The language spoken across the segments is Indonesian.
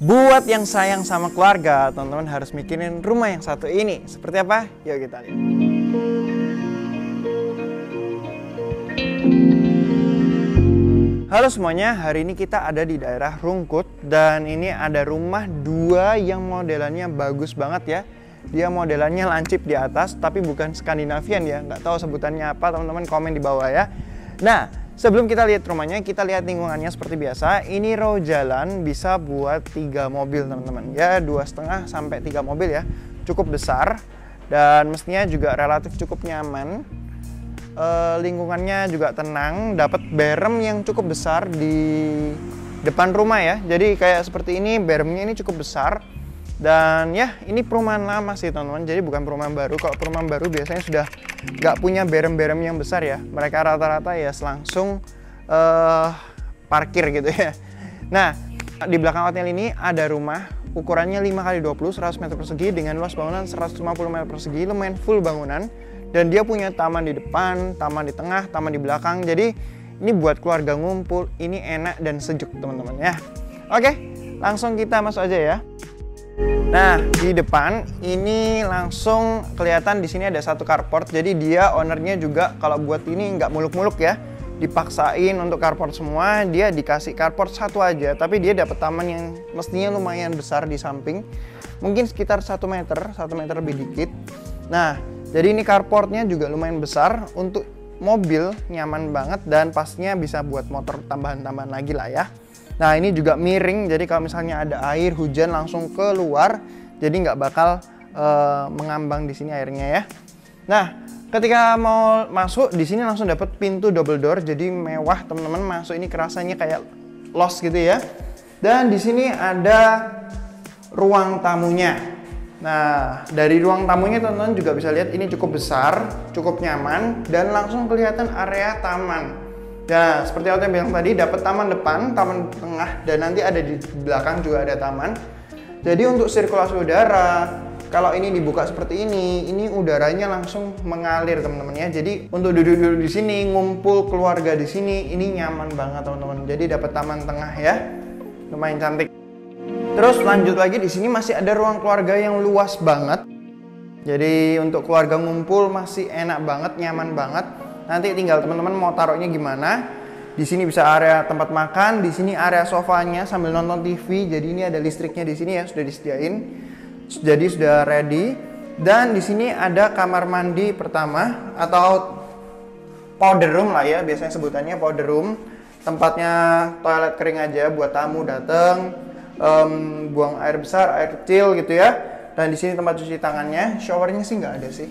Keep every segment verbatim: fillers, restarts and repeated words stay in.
Buat yang sayang sama keluarga, teman-teman harus mikirin rumah yang satu ini. Seperti apa? Yuk kita lihat. Halo semuanya, hari ini kita ada di daerah Rungkut. Dan ini ada rumah dua yang modelannya bagus banget ya. Dia modelannya lancip di atas, tapi bukan Skandinavian ya. Nggak tahu sebutannya apa, teman-teman komen di bawah ya. Nah, sebelum kita lihat rumahnya, kita lihat lingkungannya seperti biasa. Ini row jalan bisa buat tiga mobil teman-teman. Ya, dua setengah sampai tiga mobil ya. Cukup besar dan mestinya juga relatif cukup nyaman. E, lingkungannya juga tenang. Dapat berem yang cukup besar di depan rumah ya. Jadi kayak seperti ini, beremnya ini cukup besar. Dan ya, ini perumahan lama sih teman-teman. Jadi bukan perumahan baru. Kalau perumahan baru biasanya sudah nggak punya berem-berem yang besar ya. Mereka rata-rata ya langsung uh, parkir gitu ya. Nah, di belakang hotel ini ada rumah ukurannya lima kali dua puluh, seratus meter persegi dengan luas bangunan seratus lima puluh meter persegi, lumayan full bangunan. Dan dia punya taman di depan, taman di tengah, taman di belakang. Jadi ini buat keluarga ngumpul, ini enak dan sejuk teman-teman ya. Oke, langsung kita masuk aja ya. Nah, di depan ini langsung kelihatan di sini ada satu carport. Jadi dia ownernya juga kalau buat ini nggak muluk-muluk ya. Dipaksain untuk carport semua, dia dikasih carport satu aja. Tapi dia dapat taman yang mestinya lumayan besar di samping. Mungkin sekitar satu meter, satu meter lebih dikit. Nah, jadi ini carportnya juga lumayan besar. Untuk mobil nyaman banget dan pastinya bisa buat motor tambahan-tambahan lagi lah ya. Nah, ini juga miring, jadi kalau misalnya ada air hujan langsung keluar, jadi nggak bakal uh, mengambang di sini airnya ya. Nah, ketika mau masuk di sini langsung dapat pintu double door, jadi mewah teman-teman. Masuk ini kerasanya kayak los gitu ya. Dan di sini ada ruang tamunya. Nah, dari ruang tamunya teman-teman juga bisa lihat ini cukup besar, cukup nyaman, dan langsung kelihatan area taman. Ya, seperti yang saya bilang tadi, dapat taman depan, taman tengah, dan nanti ada di belakang juga ada taman. Jadi untuk sirkulasi udara, kalau ini dibuka seperti ini, ini udaranya langsung mengalir teman-teman ya. Jadi untuk duduk-duduk di sini, ngumpul keluarga di sini, ini nyaman banget teman-teman. Jadi dapat taman tengah ya, lumayan cantik. Terus lanjut lagi di sini masih ada ruang keluarga yang luas banget. Jadi untuk keluarga ngumpul masih enak banget, nyaman banget. Nanti tinggal teman-teman mau taruhnya gimana. Di sini bisa area tempat makan, di sini area sofanya sambil nonton T V. Jadi ini ada listriknya di sini ya, sudah disediain. Jadi sudah ready. Dan di sini ada kamar mandi pertama atau powder room lah ya, biasanya sebutannya powder room. Tempatnya toilet kering aja buat tamu datang, um, buang air besar, air kecil gitu ya. Dan di sini tempat cuci tangannya, showernya sih nggak ada sih.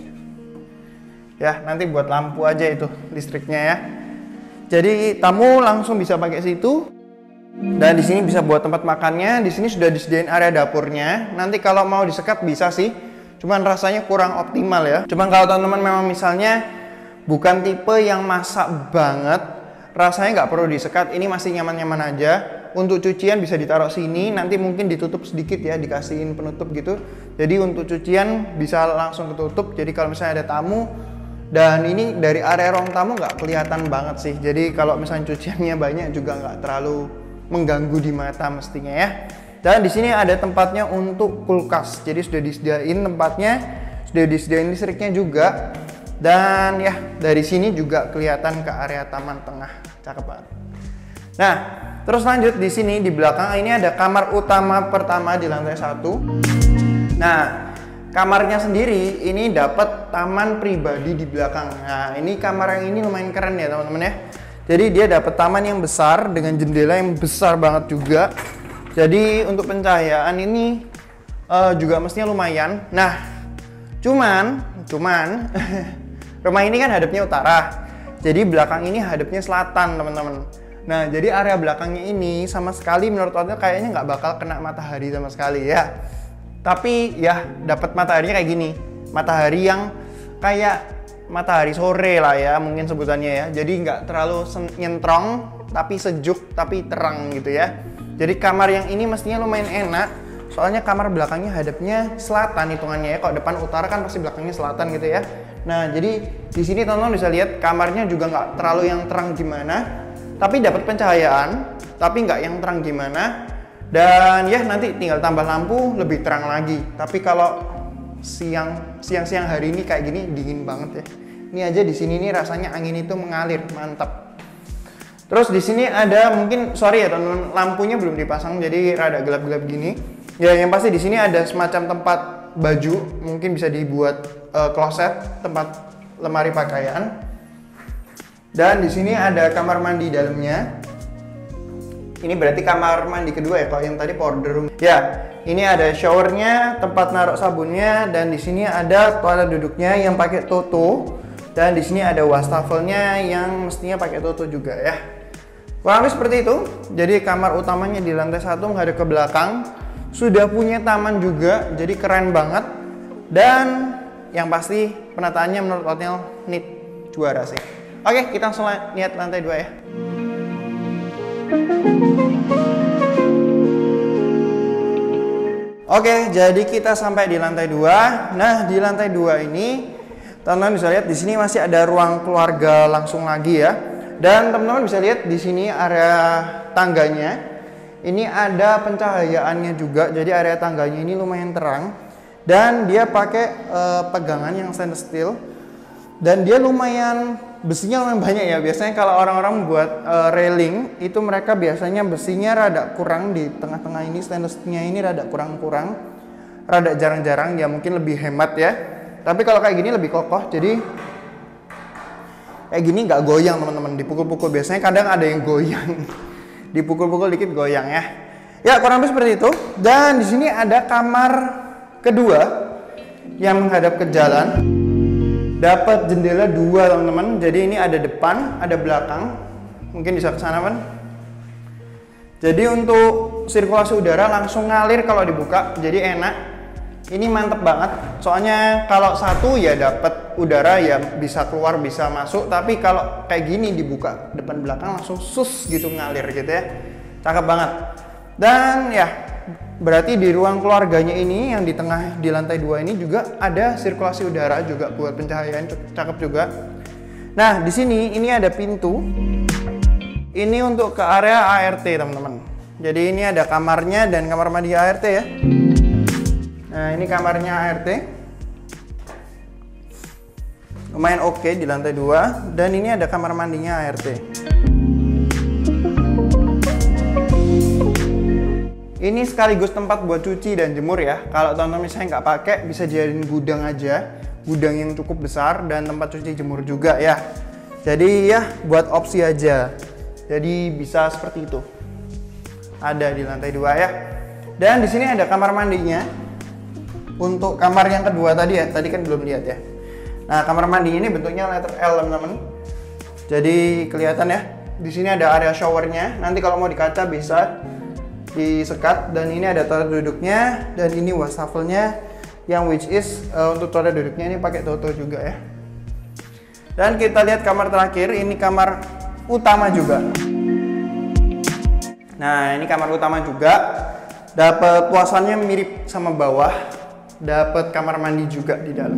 Ya, nanti buat lampu aja itu listriknya ya. Jadi tamu langsung bisa pakai situ. Dan di sini bisa buat tempat makannya. Di sini sudah disediain area dapurnya. Nanti kalau mau disekat bisa sih. Cuman rasanya kurang optimal ya. Cuman kalau teman-teman memang misalnya bukan tipe yang masak banget, rasanya nggak perlu disekat. Ini masih nyaman-nyaman aja. Untuk cucian bisa ditaruh sini. Nanti mungkin ditutup sedikit ya, dikasihin penutup gitu. Jadi untuk cucian bisa langsung ketutup. Jadi kalau misalnya ada tamu, dan ini dari area ruang tamu nggak kelihatan banget sih. Jadi kalau misalnya cuciannya banyak juga nggak terlalu mengganggu di mata mestinya ya. Dan di sini ada tempatnya untuk kulkas. Jadi sudah disediain tempatnya, sudah disediain listriknya juga. Dan ya dari sini juga kelihatan ke area taman tengah. Cakep banget. Nah, terus lanjut di sini di belakang ini ada kamar utama pertama di lantai satu. Nah, kamarnya sendiri ini dapat taman pribadi di belakang. Nah, ini kamar yang ini lumayan keren ya teman-teman ya. Jadi dia dapat taman yang besar dengan jendela yang besar banget juga. Jadi untuk pencahayaan ini uh, juga mestinya lumayan. Nah, cuman, cuman rumah ini kan hadapnya utara. Jadi belakang ini hadapnya selatan teman-teman. Nah, jadi area belakangnya ini sama sekali menurut hotel kayaknya nggak bakal kena matahari sama sekali ya. Tapi ya dapat mataharinya kayak gini, matahari yang kayak matahari sore lah ya mungkin sebutannya ya. Jadi nggak terlalu nyentrong, tapi sejuk, tapi terang gitu ya. Jadi kamar yang ini mestinya lumayan enak, soalnya kamar belakangnya hadapnya selatan hitungannya ya. Kalau depan utara kan pasti belakangnya selatan gitu ya. Nah jadi di sini teman-teman bisa lihat kamarnya juga nggak terlalu yang terang gimana, tapi dapat pencahayaan, tapi nggak yang terang gimana. Dan ya nanti tinggal tambah lampu lebih terang lagi. Tapi kalau siang siang-siang hari ini kayak gini dingin banget ya. Ini aja di sini nih rasanya angin itu mengalir, mantap. Terus di sini ada mungkin sorry ya teman-teman, lampunya belum dipasang jadi rada gelap-gelap gini. Ya yang pasti di sini ada semacam tempat baju, mungkin bisa dibuat uh, kloset, tempat lemari pakaian. Dan di sini ada kamar mandi dalamnya. Ini berarti kamar mandi kedua ya, kalau yang tadi powder room. Ya, ini ada showernya, tempat naruh sabunnya, dan di sini ada toilet duduknya yang pakai Toto, dan di sini ada wastafelnya yang mestinya pakai Toto juga ya. Kurang lebih seperti itu. Jadi kamar utamanya di lantai satu menghadap ke belakang, sudah punya taman juga, jadi keren banget. Dan yang pasti penataannya menurut hotel neat, juara sih. Oke, kita langsung lihat lantai dua ya. Oke, jadi kita sampai di lantai dua. Nah, di lantai dua ini teman-teman bisa lihat di sini masih ada ruang keluarga langsung lagi ya. Dan teman-teman bisa lihat di sini area tangganya. Ini ada pencahayaannya juga. Jadi area tangganya ini lumayan terang dan dia pakai uh, pegangan yang stainless steel. Dan dia lumayan besinya lumayan banyak ya. Biasanya kalau orang-orang buat uh, railing itu mereka biasanya besinya rada kurang di tengah-tengah ini, stainless steelnya ini rada kurang-kurang, rada jarang-jarang ya, mungkin lebih hemat ya. Tapi kalau kayak gini lebih kokoh, jadi kayak gini nggak goyang teman-teman. Dipukul-pukul biasanya kadang ada yang goyang, dipukul-pukul dikit goyang ya. Ya kurang lebih seperti itu. Dan di sini ada kamar kedua yang menghadap ke jalan. Dapat jendela dua teman-teman, jadi ini ada depan, ada belakang, mungkin bisa ke sana kan. Jadi untuk sirkulasi udara langsung ngalir kalau dibuka, jadi enak. Ini mantep banget, soalnya kalau satu ya dapat udara ya bisa keluar bisa masuk, tapi kalau kayak gini dibuka depan belakang langsung sus gitu ngalir gitu ya, cakep banget. Dan ya berarti di ruang keluarganya ini yang di tengah di lantai dua ini juga ada sirkulasi udara juga buat pencahayaan, cakep juga. Nah di sini ini ada pintu, ini untuk ke area A R T teman-teman. Jadi ini ada kamarnya dan kamar mandi A R T ya. Nah ini kamarnya A R T, lumayan oke di lantai dua, dan ini ada kamar mandinya A R T. Ini sekaligus tempat buat cuci dan jemur ya. Kalau teman-teman misalnya nggak pakai, bisa jadiin gudang aja, gudang yang cukup besar dan tempat cuci jemur juga ya. Jadi ya buat opsi aja. Jadi bisa seperti itu. Ada di lantai dua ya. Dan di sini ada kamar mandinya. Untuk kamar yang kedua tadi ya, tadi kan belum lihat ya. Nah kamar mandinya ini bentuknya letter L teman-teman. Jadi kelihatan ya. Di sini ada area showernya. Nanti kalau mau di kaca bisa disekat, dan ini ada toilet duduknya, dan ini wastafelnya yang which is uh, untuk toilet duduknya ini pakai Toto juga ya. Dan kita lihat kamar terakhir, ini kamar utama juga. Nah ini kamar utama juga, dapat puasannya mirip sama bawah, dapat kamar mandi juga di dalam.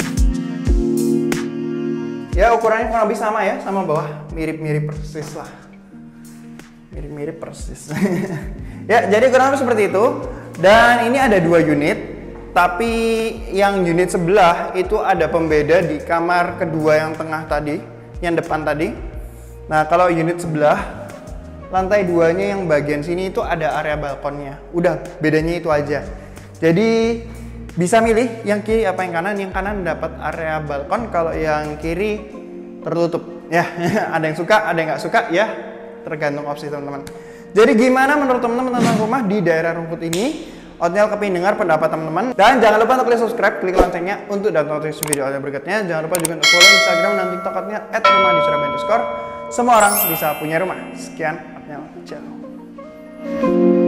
Ya ukurannya kurang lebih sama ya sama bawah, mirip-mirip persis lah, mirip-mirip persis. Ya, jadi kurang lebih seperti itu. Dan ini ada dua unit, tapi yang unit sebelah itu ada pembeda di kamar kedua yang tengah tadi, yang depan tadi. Nah, kalau unit sebelah, lantai duanya yang bagian sini itu ada area balkonnya. Udah, bedanya itu aja. Jadi bisa milih yang kiri apa yang kanan. Yang kanan dapat area balkon, kalau yang kiri tertutup. Ya, ada yang suka, ada yang nggak suka ya, tergantung opsi teman-teman. Jadi gimana menurut teman-teman tentang rumah di daerah Rungkut ini? Otniel kepingin dengar pendapat teman-teman. Dan jangan lupa untuk klik subscribe, klik loncengnya untuk dapat notifikasi video Otniel berikutnya. Jangan lupa juga untuk follow Instagram dan TikTok Otniel at rumah di Surabaya underscore. Semua orang bisa punya rumah. Sekian, Otniel. Ciao.